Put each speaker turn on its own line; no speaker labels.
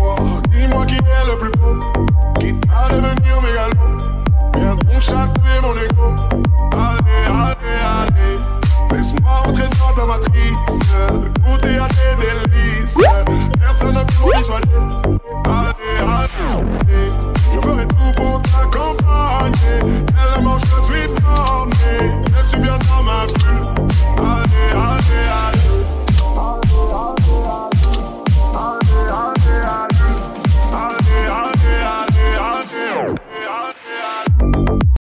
Dis-moi qui est le plus beau, qui t'a devenir mégalo. Viens donc chatouiller mon ego. Allez, allez, allez, laisse-moi entrer dans ta matrice, goûter à tes délices. Personne ne peut m'en dissuader.